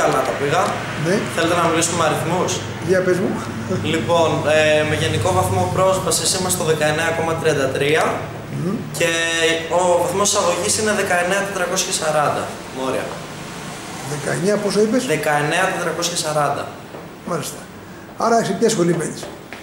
καλά τα πήγα. Ναι. Θέλετε να μιλήσουμε με αριθμούς? Για πες μου. Λοιπόν, με γενικό βαθμό πρόσβασης είμαστε στο 19,33 και ο βαθμός εισαγωγής είναι 19.440 μόρια. 19 πόσο είπες? 19.440. Μάλιστα. Άρα σε ποια σχολή μένεις?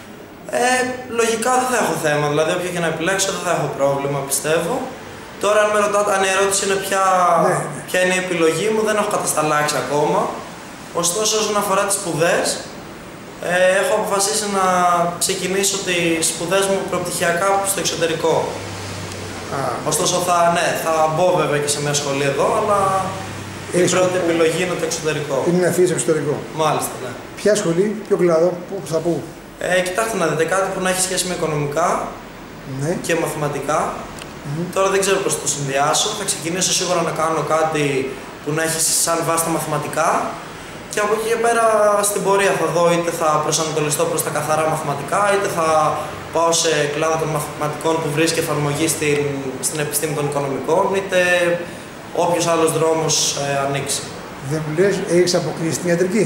Λογικά δεν θα έχω θέμα, δηλαδή όποια και να επιλέξω δεν θα έχω πρόβλημα, πιστεύω. Τώρα αν με ρωτάτε, αν η ερώτηση είναι ποια είναι η επιλογή μου, δεν έχω κατασταλάξει ακόμα. Ωστόσο όσον αφορά τις σπουδές, έχω αποφασίσει να ξεκινήσω τις σπουδές μου προπτυχιακά στο εξωτερικό. Ωστόσο θα μπω βέβαια και σε μια σχολή εδώ, αλλά η πρώτη επιλογή είναι το εξωτερικό. Είναι να φύγεις εξωτερικό. Μάλιστα, ναι. Ποια σχολή, ποιο κλάδο, πού? Κοιτάξτε να δείτε, κάτι που να έχει σχέση με οικονομικά και μαθηματικά. Τώρα δεν ξέρω πώς το συνδυάσω. Θα ξεκινήσω σίγουρα να κάνω κάτι που να έχει σαν βάση τα μαθηματικά και από εκεί και πέρα στην πορεία θα δω είτε θα προσανατολιστώ προς τα καθαρά μαθηματικά είτε θα πάω σε κλάδο των μαθηματικών που βρίσκει εφαρμογή στην επιστήμη των οικονομικών είτε όποιος άλλος δρόμος ανοίξει. Δεν μου λες, έχεις αποκλείσει την ιατρική?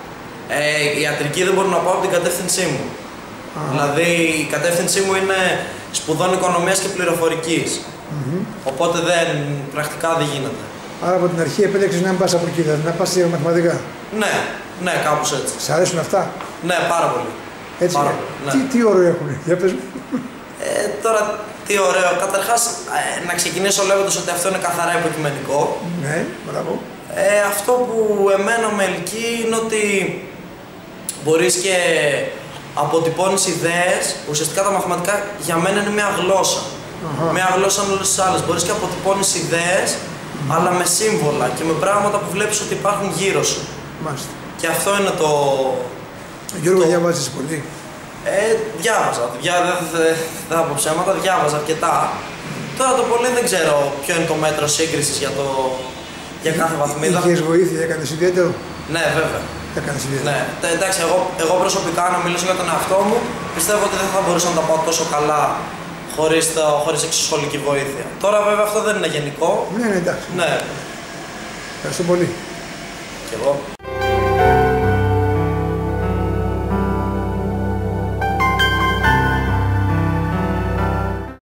Η ιατρική δεν μπορώ να πάω από την κατεύθυνσή μου. Δηλαδή η κατεύθυνσή μου είναι σπουδών οικονομίας και πληροφορικής. Οπότε πρακτικά δεν γίνεται. Άρα από την αρχή επέλεξες να μην πας από εκεί, δηλαδή να πας σε μαθηματικά. Ναι, κάπως έτσι. Σ' αρέσουν αυτά? Ναι, πάρα πολύ. Έτσι, πάρα πολύ, ναι. Τι ωραίο έχουνε, για πες μου. Τώρα, τι ωραίο. Καταρχάς, να ξεκινήσω λέγοντας ότι αυτό είναι καθαρά υποκειμενικό. Ναι, μπράβο. Αυτό που εμένα με ελκύει είναι ότι μπορείς και αποτυπώνεις ιδέες. Ουσιαστικά τα μαθηματικά για μένα είναι μια γλώσσα. Μια γλώσσα σαν όλες τις άλλες. Μπορείς και αποτυπώνεις ιδέες, αλλά με σύμβολα και με πράγματα που βλέπεις ότι υπάρχουν γύρω σου. Μάλιστα. Και αυτό είναι το... Γιώργο, διαβάζεις πολύ? Διάβαζα. Δεν θα πω ψέματα, διάβαζα αρκετά. Τώρα το πολύ δεν ξέρω ποιο είναι το μέτρο σύγκρισης για κάθε βαθμίδα. Είχες βοήθεια, έκανες ιδιαίτερο? Ναι, βέβαια. Έκανες ιδιαίτερο. Ναι. Εντάξει, εγώ προσωπικά να μιλήσω για τον εαυτό μου, πιστεύω ότι δεν θα μπορούσα να τα πάω τόσο καλά χωρίς εξωσχολική βοήθεια. Τώρα βέβαια αυτό δεν είναι γενικό. Ναι, εντάξει. Ναι. Ευχαριστώ πολύ. Και εγώ.